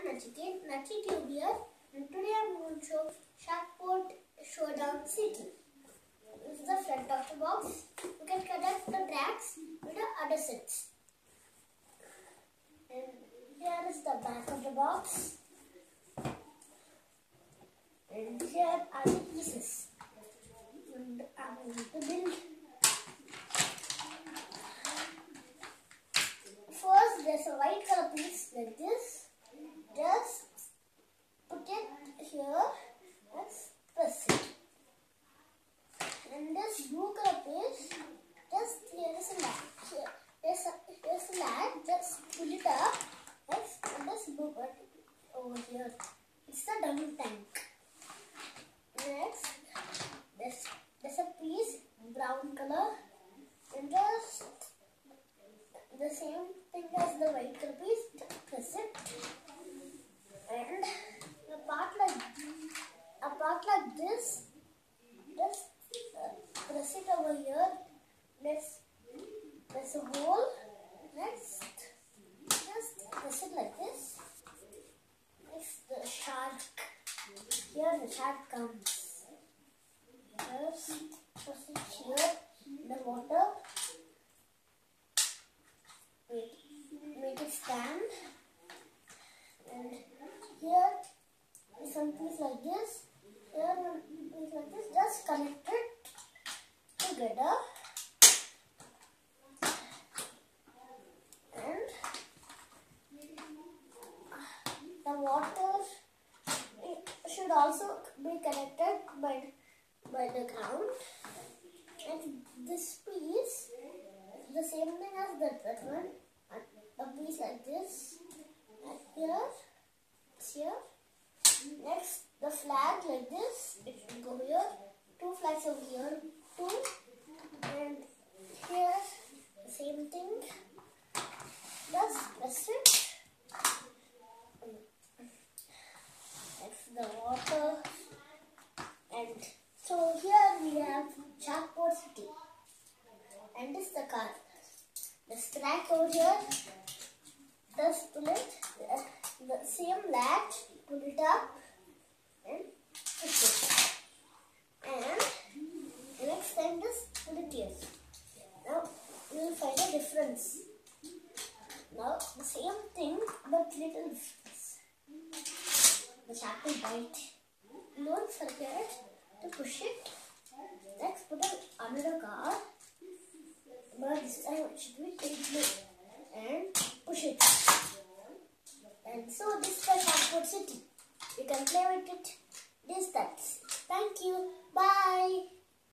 Nachiketh here, and today I am going to show Sharkport Showdown City. This is the front of the box. You can connect the tracks with the other sets. And here is the back of the box. And here are the pieces. And I am going to build. First, there's a white color piece like this. Just put it here, let's press it. And this blue color piece, just here is a lag. Here's a lag, just pull it up. And this blue part over here, it's the dummy tank. Next, there's a piece, brown color, and just the same thing as the white color piece, press it. And a part like this, just press it over here. There's a hole. Next, just press it like this. Next, the shark. Here the shark comes. Just press it here in the water. Make it stand. And here is some piece like this. Here one piece like this. Just connect it together. And the water should also be connected by the ground. And this piece, the same thing as that one. A piece like this. And here. Next, the flag like this. It should go here. Two flags over here. Two. And here, the same thing. Just press it. Next, the water. And so here we have Sharkport City. And this is the car. This track over here. Just pull it. The same latch, pull it up and push it. And next time just put it here. Now you will find a difference. Now the same thing but little difference. The shark will bite. Don't forget to push it. Next put another car. But this time it should be tightly. And push it. And so this is the Sharkport City. You can play with it. That's